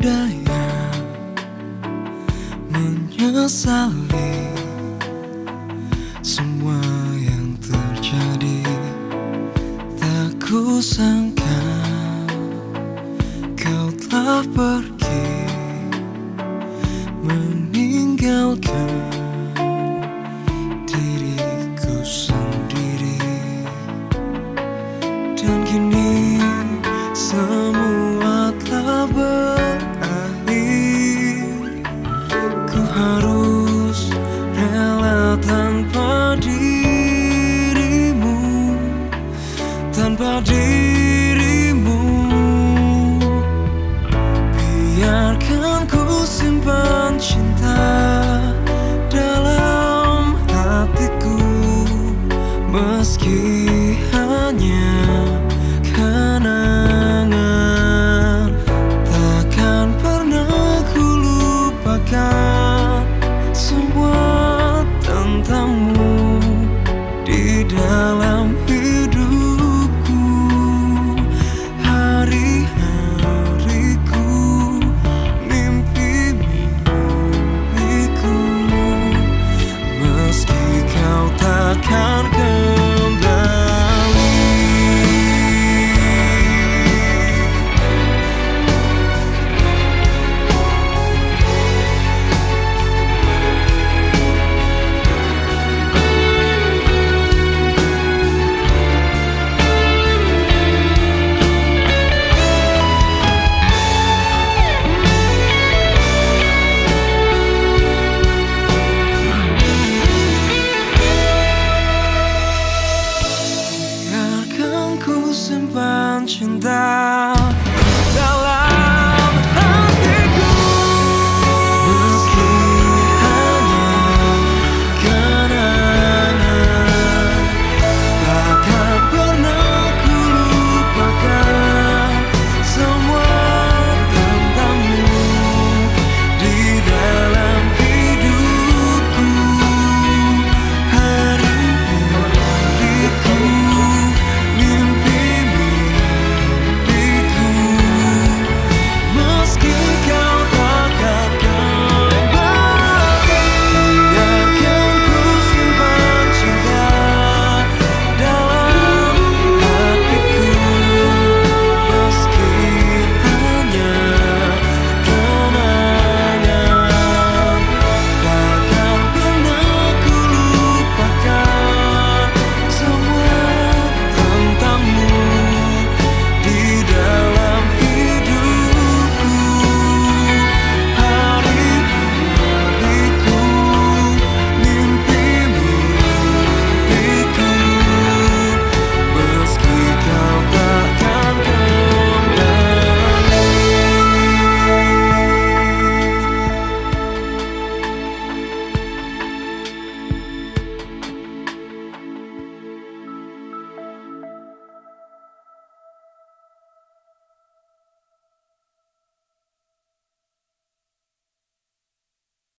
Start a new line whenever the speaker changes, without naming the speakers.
daya menyesali semua yang terjadi. Tak kusangka kau telah pergi, meninggalkan diriku sendiri. Dan kini semua telah berakhir. Ku harus rela tanpa dirimu, tanpa dirimu. Biarkan ku simpan cinta dalam hatiku, meski hanya kenangan. Takkan pernah ku lupakan semua tentangmu di dalam hidupku. Hari-hariku, mimpi-mimpiku, meski kau takkan kembali. Biarkan ku simpan cinta